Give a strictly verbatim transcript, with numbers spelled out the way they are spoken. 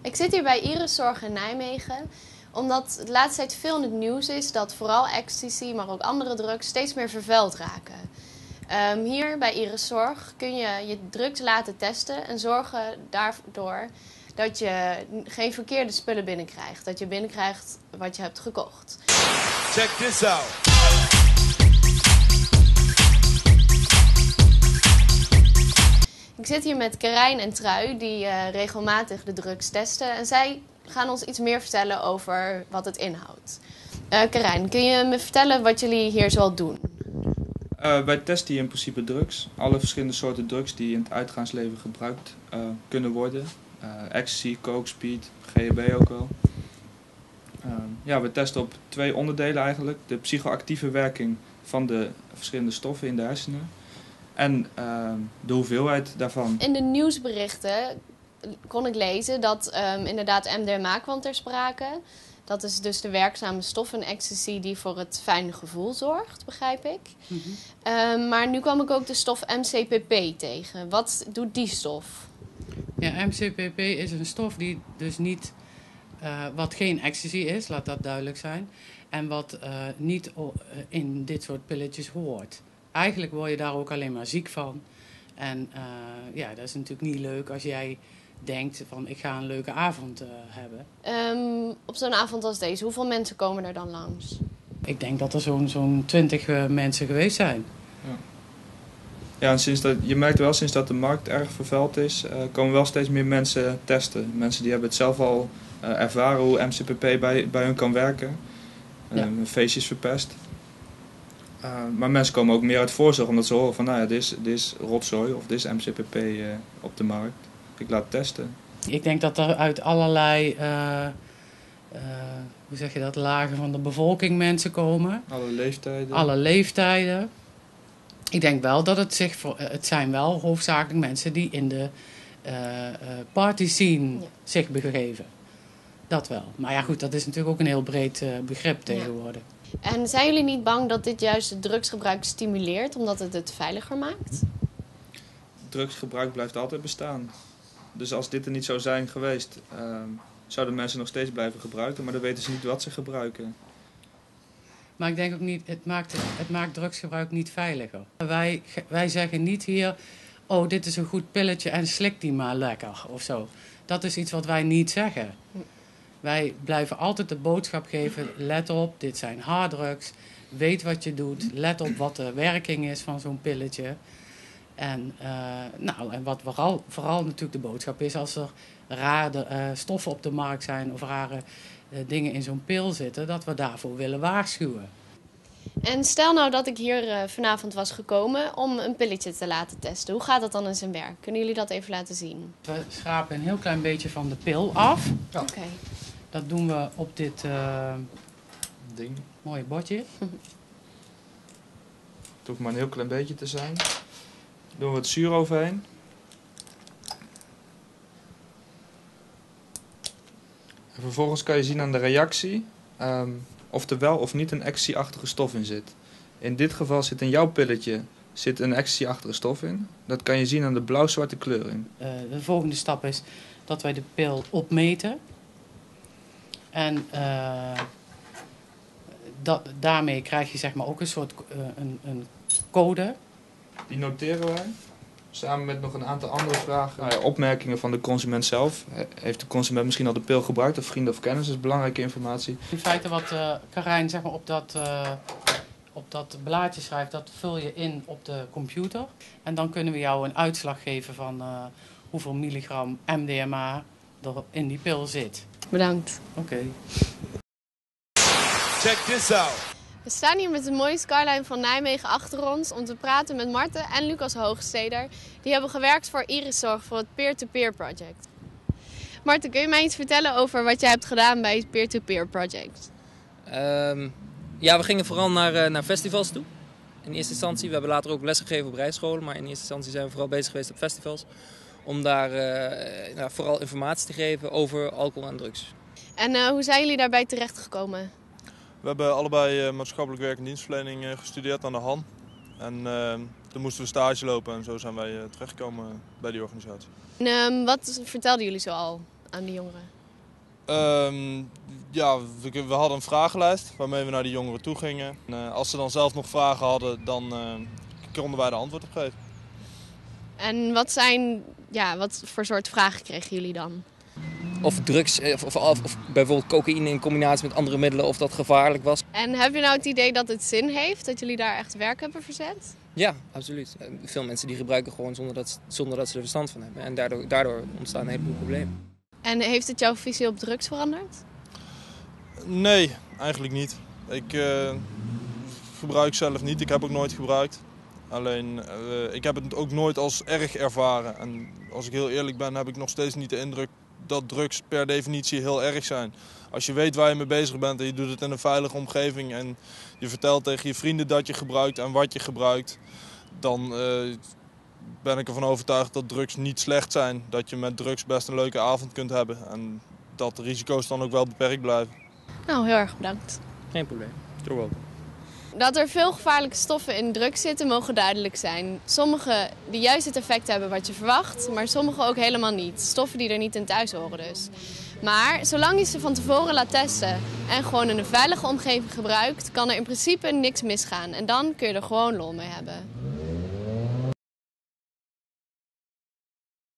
Ik zit hier bij Iriszorg in Nijmegen, omdat het laatste tijd veel in het nieuws is dat vooral ecstasy, maar ook andere drugs steeds meer vervuild raken. Um, hier bij Iriszorg kun je je drugs laten testen en zorgen daardoor dat je geen verkeerde spullen binnenkrijgt. Dat je binnenkrijgt wat je hebt gekocht. Check this out. Ik zit hier met Karijn en Trui, die uh, regelmatig de drugs testen. En zij gaan ons iets meer vertellen over wat het inhoudt. Uh, Karijn, kun je me vertellen wat jullie hier zoal doen? Uh, wij testen hier in principe drugs. Alle verschillende soorten drugs die in het uitgaansleven gebruikt uh, kunnen worden. Uh, ecstasy, coke, speed, G H B ook wel. Uh, ja, we testen op twee onderdelen eigenlijk. De psychoactieve werking van de verschillende stoffen in de hersenen. En uh, de hoeveelheid daarvan. In de nieuwsberichten kon ik lezen dat um, inderdaad M D M A kwam ter sprake. Dat is dus de werkzame stof in ecstasy die voor het fijne gevoel zorgt, begrijp ik. Mm-hmm. Um, maar nu kwam ik ook de stof M C P P tegen. Wat doet die stof? Ja, M C P P is een stof die dus niet, uh, wat geen ecstasy is, laat dat duidelijk zijn. En wat uh, niet uh, in dit soort pilletjes hoort. Eigenlijk word je daar ook alleen maar ziek van. En uh, ja, dat is natuurlijk niet leuk als jij denkt van ik ga een leuke avond uh, hebben. Um, op zo'n avond als deze, hoeveel mensen komen er dan langs? Ik denk dat er zo'n zo'n twintig uh, mensen geweest zijn. Ja, ja en sinds dat, je merkt wel sinds dat de markt erg vervuild is, uh, komen wel steeds meer mensen testen. Mensen die hebben het zelf al uh, ervaren hoe M C P P bij, bij hun kan werken. Uh, ja. Feestjes verpest. Uh, maar mensen komen ook meer uit voorzorg omdat ze horen van nou ja, dit is, dit is rotzooi of dit is M C P P uh, op de markt. Ik laat het testen. Ik denk dat er uit allerlei, uh, uh, hoe zeg je dat, lagen van de bevolking mensen komen. Alle leeftijden. Alle leeftijden. Ik denk wel dat het zich, voor, het zijn wel hoofdzakelijk mensen die in de uh, uh, party scene ja. zich begeven. Dat wel. Maar ja goed, dat is natuurlijk ook een heel breed uh, begrip tegenwoordig. Ja. En zijn jullie niet bang dat dit juist het drugsgebruik stimuleert, omdat het het veiliger maakt? Drugsgebruik blijft altijd bestaan. Dus als dit er niet zou zijn geweest, uh, zouden mensen nog steeds blijven gebruiken, maar dan weten ze niet wat ze gebruiken. Maar ik denk ook niet, het maakt, het maakt drugsgebruik niet veiliger. Wij, wij zeggen niet hier, oh dit is een goed pilletje en slik die maar lekker of zo. Dat is iets wat wij niet zeggen. Wij blijven altijd de boodschap geven, let op, dit zijn harddrugs. Weet wat je doet, let op wat de werking is van zo'n pilletje. En, uh, nou, en wat vooral, vooral natuurlijk de boodschap is, als er rare uh, stoffen op de markt zijn of rare uh, dingen in zo'n pil zitten, dat we daarvoor willen waarschuwen. En stel nou dat ik hier uh, vanavond was gekomen om een pilletje te laten testen. Hoe gaat dat dan in zijn werk? Kunnen jullie dat even laten zien? We schrapen een heel klein beetje van de pil af. Ja. Oké. Okay. Dat doen we op dit uh, ding. Mooie bordje. Het hoeft maar een heel klein beetje te zijn. Doen we het zuur overheen. En vervolgens kan je zien aan de reactie um, of er wel of niet een ecstasy-achtige stof in zit. In dit geval zit in jouw pilletje zit een ecstasy-achtige stof in. Dat kan je zien aan de blauw-zwarte kleuring. Uh, de volgende stap is dat wij de pil opmeten. En uh, dat, daarmee krijg je zeg maar ook een soort uh, een, een code. Die noteren wij. Samen met nog een aantal andere vragen. Nou ja, opmerkingen van de consument zelf. Heeft de consument misschien al de pil gebruikt of vrienden of kennis? Dat is belangrijke informatie. In feite wat uh, Karijn zeg maar, op, dat, uh, op dat blaadje schrijft, dat vul je in op de computer. En dan kunnen we jou een uitslag geven van uh, hoeveel milligram M D M A er in die pil zit. Bedankt. Oké. Okay. Check this out. We staan hier met de mooie skyline van Nijmegen achter ons om te praten met Marten en Lucas Hoogsteder. Die hebben gewerkt voor Iriszorg voor het Peer-to-Peer Project. Marten, kun je mij iets vertellen over wat jij hebt gedaan bij het Peer-to-Peer Project? Um, ja, we gingen vooral naar, uh, naar festivals toe. In eerste instantie. We hebben later ook lessen gegeven op rijscholen, maar in eerste instantie zijn we vooral bezig geweest op festivals. Om daar uh, nou, vooral informatie te geven over alcohol en drugs. En uh, hoe zijn jullie daarbij terechtgekomen? We hebben allebei uh, maatschappelijk werk en dienstverlening uh, gestudeerd aan de H A N. En uh, toen moesten we stage lopen en zo zijn wij uh, terechtgekomen bij die organisatie. En um, wat vertelden jullie zo al aan die jongeren? Um, ja, we, we hadden een vragenlijst waarmee we naar die jongeren toe gingen. En, uh, als ze dan zelf nog vragen hadden, dan uh, konden wij er antwoord op geven. En wat, zijn, ja, wat voor soort vragen kregen jullie dan? Of drugs, of, of, of bijvoorbeeld cocaïne in combinatie met andere middelen, of dat gevaarlijk was. En heb je nou het idee dat het zin heeft, dat jullie daar echt werk hebben verzet? Ja, absoluut. Veel mensen die gebruiken gewoon zonder dat, zonder dat ze er verstand van hebben. En daardoor, daardoor ontstaan een heleboel problemen. En heeft het jouw visie op drugs veranderd? Nee, eigenlijk niet. Ik uh, gebruik zelf niet. Ik heb ook nooit gebruikt. Alleen, uh, ik heb het ook nooit als erg ervaren. En als ik heel eerlijk ben, heb ik nog steeds niet de indruk dat drugs per definitie heel erg zijn. Als je weet waar je mee bezig bent en je doet het in een veilige omgeving en je vertelt tegen je vrienden dat je gebruikt en wat je gebruikt, dan uh, ben ik ervan overtuigd dat drugs niet slecht zijn. Dat je met drugs best een leuke avond kunt hebben en dat de risico's dan ook wel beperkt blijven. Nou, heel erg bedankt. Geen probleem. You're welcome. Dat er veel gevaarlijke stoffen in drugs zitten, mogen duidelijk zijn. Sommige die juist het effect hebben wat je verwacht, maar sommige ook helemaal niet. Stoffen die er niet in thuis horen dus. Maar zolang je ze van tevoren laat testen en gewoon in een veilige omgeving gebruikt, kan er in principe niks misgaan. En dan kun je er gewoon lol mee hebben.